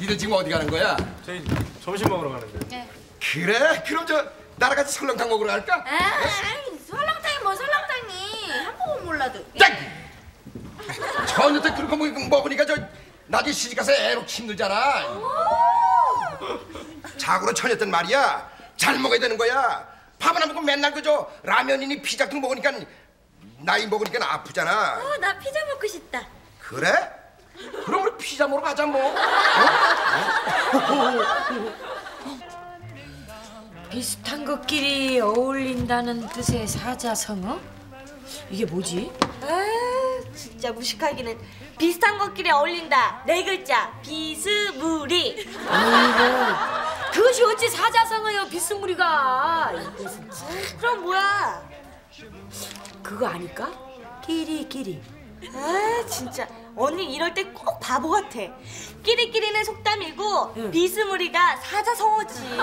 니들 지금 어디 가는 거야? 저희 점심 먹으러 가는데. 네. 그래? 그럼 저 나랑 같이 설렁탕 먹으러 갈까? 설렁탕이 뭐 설렁탕이 한 번은 몰라도. 저녁 때 그런 거 먹으니까 저 나중에 시집가서 애로 힘들잖아. 자고로 처녀 땐 말이야 잘 먹어야 되는 거야. 밥은 안 먹고 맨날 그저 라면이니 피자 같은 거 먹으니까 나이 먹으니까 아프잖아. 나 피자 먹고 싶다. 그래? 그럼 우리 피자 먹으러 가자 뭐. 비슷한 것끼리 어울린다는 뜻의 사자성어? 이게 뭐지? 진짜 무식하기는. 비슷한 것끼리 어울린다. 네 글자. 비스무리. 아이고, 그것이 어찌 사자성어요, 비스무리가. 그럼 뭐야? 그거 아닐까? 끼리끼리. 진짜 언니 이럴 때 꼭 바보 같아. 끼리끼리는 속담이고 응. 비스무리가 사자성어지.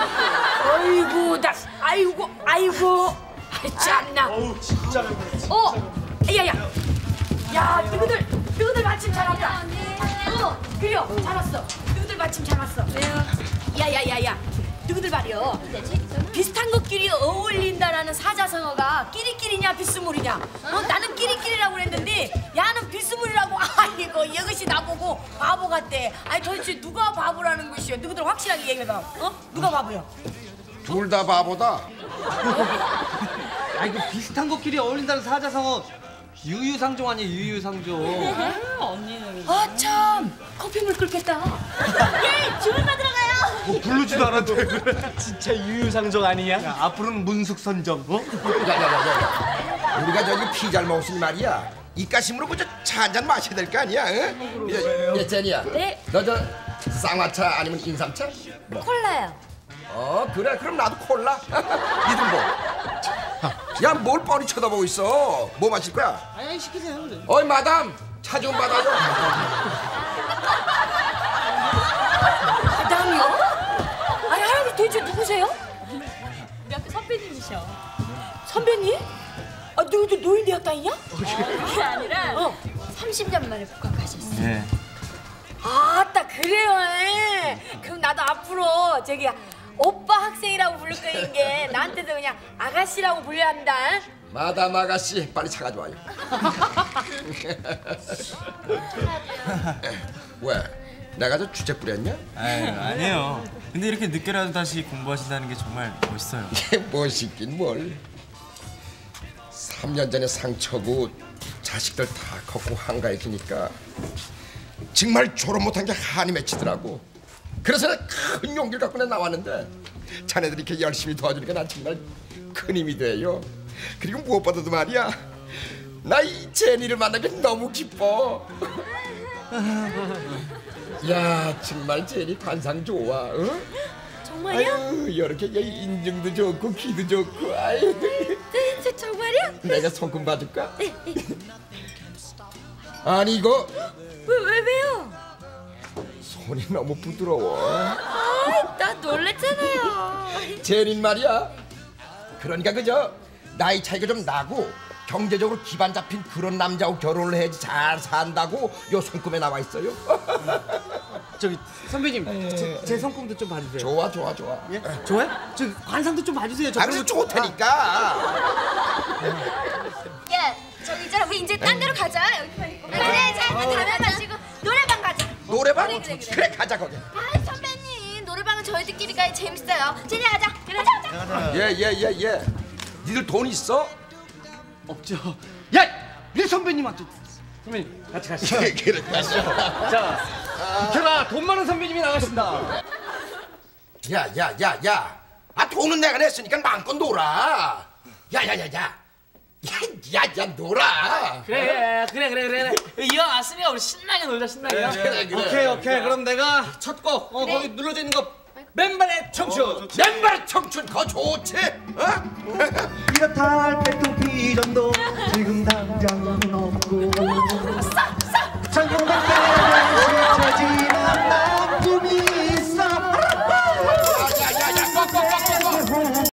아이고. 아이, 짠나. 어우 진짜 야야. 야, 너희들 마침 잘 왔다. 그려, 잘 왔어. 너희들 마침 잘 왔어. 왜요? 야야야야. 너희들 말이여. 비슷한 것끼리 어울린다라는 사자성어가 끼리끼리냐 비스무리냐? 나는 끼리끼리라고 그랬는데 야는 비스무리라고. 아이고 이것이 나보고 바보 같대. 아니 도대체 누가 바보라는 것이요? 너희들 확실하게 얘기해봐. 누가 바보요? 둘 다 바보다. 아 이거 비슷한 것끼리 어울린다는 사자성어 유유상종 아니야 유유상종. 아 참 커피물 끓겠다. 예, 주문 받으러 가요. 뭐 부르지도 않았는데. 진짜 유유상종 아니냐? 야, 앞으로는 문숙선정. 야야야야. 우리가 저기 피자를 먹었으니 말이야. 입가심으로 그저 차 한 잔 마셔야 될 거 아니야? 응? 야, 제니야. 네. 너 저 쌍화차 아니면 인삼차? 뭐? 콜라요. 그래. 그럼 나도 콜라. 니들 뭐? 야, 뭘 뻔히 쳐다보고 있어? 뭐 마실 거야? 아니 시키세요. 어이, 마담. 차 좀 받아줘. 마담이요? 아니 할아버지 도대체 누구세요? 우리 학교 선배님이셔. 선배님? 너희들 노인대학 다니냐? 그게 아니라 30년 만에 복학하셨어. 네. 아따 그래요. 그럼 나도 앞으로 저기 오빠 학생이라고 부를 거인 게 나한테도 그냥 아가씨라고 불려야 한다. 마담 아가씨, 빨리 차 가져와요. 왜? 내가 저 주책 부렸냐? 아니에요. 근데 이렇게 늦게라도 다시 공부하신다는 게 정말 멋있어요. 뭘 시킨 뭘. 3년 전에 상처고 자식들 다 컸고 한가해지니까 정말 졸업 못한 게 한이 맺히더라고. 그래서 내가 큰 용기를 갖고 내 나왔는데 자네들이 이렇게 열심히 도와주니까 난 정말 큰 힘이 돼요. 그리고 무엇보다도 말이야, 나 이 제니를 만난 게 너무 기뻐. 야, 정말 제니 관상 좋아. 응? 정말요? 아유, 이렇게 인중도 좋고 키도 좋고. 아유. 네, 정말요? 내가 손금 봐줄까? 아니 이거 왜요? 손이 너무 부드러워. 나 놀랬잖아요. 제린 말이야. 그러니까 그저 나이 차이가 좀 나고 경제적으로 기반 잡힌 그런 남자하고 결혼을 해야지 잘 산다고 요 손금에 나와 있어요. 저기 선배님 제 손금도 좀 봐주세요. 좋아. 예? 좋아요? 저 관상도 좀 봐주세요. 아, 그럼 좋다니까. 야, 저기 있잖아. 우리 이제 딴 데로 가자. 여기 그래, 자, 담배 마시고 노래방 가자. 노래방? 그래. 가자 거기. 선배님, 노래방은 저희들끼리 가야 재밌어요. 제니 가자. 가자. 예. 니들 돈 있어? 없죠. 야, 이 선배님한테 선배님 같이 가시죠. 그래 가시죠. 자, 비켜라 돈 많은 선배님이 나가신다. 야. 아, 돈은 내가 냈으니까 마음껏 놀아. 야, 놀아. 그래. 이왕 왔으니까 우리 신나게 놀자 신나게. 그래. 오케이. 그럼 내가 첫 곡 거기 눌러져 있는 거 맨발의 청춘. 맨발 청춘 거 좋지? 어? 이렇다 할 백통 비전도 지금 당장